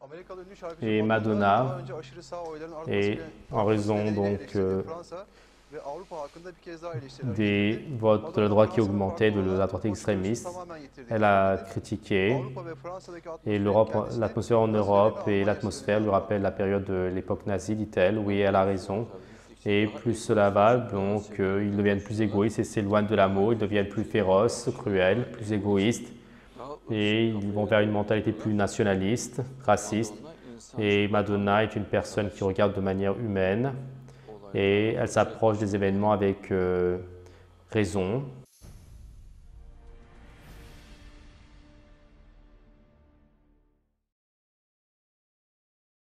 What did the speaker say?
Et Madonna, et en raison donc des votes de la droite qui augmentaient, de la droite extrémiste, elle a critiqué. Et l'Europe, l'atmosphère en Europe et l'atmosphère lui rappellent la période de l'époque nazie, dit-elle. Oui, elle a raison. Et plus cela va, donc ils deviennent plus égoïstes et s'éloignent de l'amour, ils deviennent plus féroces, cruels, plus égoïstes. Et ils vont vers une mentalité plus nationaliste, raciste. Et Madonna est une personne qui regarde de manière humaine et elle s'approche des événements avec raison.